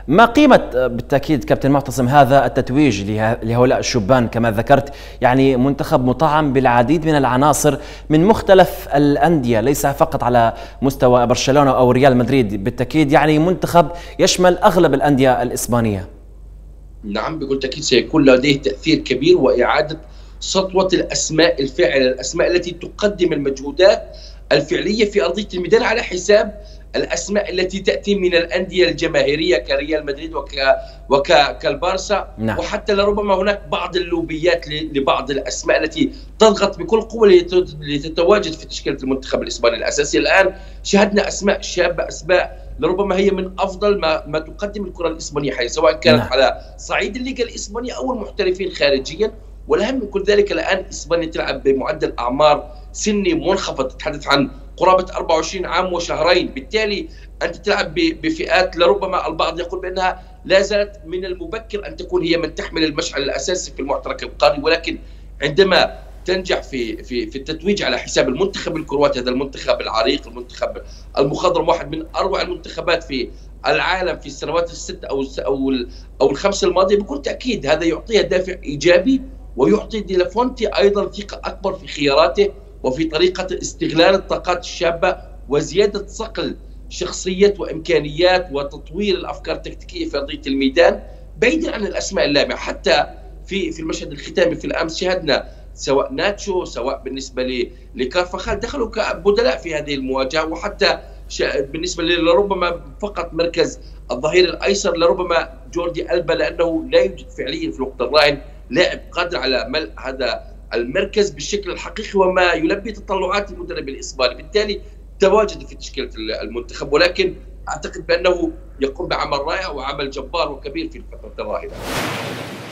ما قيمة بالتأكيد كابتن معتصم هذا التتويج لهؤلاء الشبان كما ذكرت؟ يعني منتخب مطعم بالعديد من العناصر من مختلف الأندية، ليس فقط على مستوى برشلونة أو ريال مدريد، بالتأكيد يعني منتخب يشمل أغلب الأندية الإسبانية. نعم بكل تأكيد سيكون لديه تأثير كبير، وإعادة سطوة الأسماء الفاعلة، الأسماء التي تقدم المجهودات الفعلية في أرضية الميدان على حساب الأسماء التي تأتي من الأندية الجماهيرية كريال مدريد وكالبارسا. نعم. وحتى لربما هناك بعض اللوبيات لبعض الأسماء التي تضغط بكل قوة لتتواجد في تشكيلة المنتخب الإسباني الأساسي. الآن شاهدنا أسماء شابة، أسماء لربما هي من أفضل ما تقدم الكرة الإسبانية حاليا، سواء كانت نعم. على صعيد الليغا الإسبانية أو المحترفين خارجيا. والأهم من كل ذلك الآن إسبانيا تلعب بمعدل أعمار سني منخفض، تتحدث عن قرابة 24 عام وشهرين، بالتالي أنت تلعب بفئات لربما البعض يقول بأنها لا زالت من المبكر أن تكون هي من تحمل المشعل الأساسي في المعترك القاري. ولكن عندما تنجح في التتويج على حساب المنتخب الكرواتي، هذا المنتخب العريق، المنتخب المخضرم، واحد من أروع المنتخبات في العالم في السنوات الست أو الخمس الماضية، بكل تأكيد هذا يعطيها دافع إيجابي، ويعطي دي لافونتي أيضا ثقة أكبر في خياراته وفي طريقة استغلال الطاقات الشابة وزيادة صقل شخصية وإمكانيات وتطوير الأفكار التكتيكية في أرضية الميدان، بعيدا عن الأسماء اللامعة. حتى في المشهد الختامي في الأمس شاهدنا سواء ناتشو سواء بالنسبة لكارفاخال دخلوا كبدلاء في هذه المواجهة، وحتى بالنسبة لربما فقط مركز الظهير الأيسر لربما جوردي ألبا، لأنه لا يوجد فعليا في الوقت الراهن لاعب قادر على ملء هذا المركز بالشكل الحقيقي وما يلبي تطلعات المدرب الإسباني. بالتالي تواجد في تشكيلة المنتخب، ولكن أعتقد بأنه يقوم بعمل رائع وعمل جبار وكبير في الفترة الراهنة.